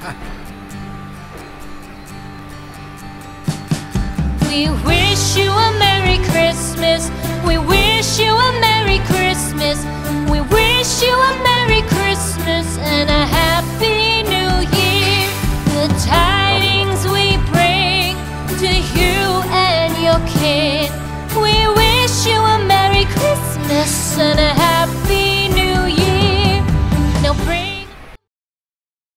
We wish you a Merry Christmas. We wish you a Merry Christmas. We wish you a Merry Christmas and a Happy New Year. The tidings we bring to you and your kin. We wish you a Merry Christmas and a Happy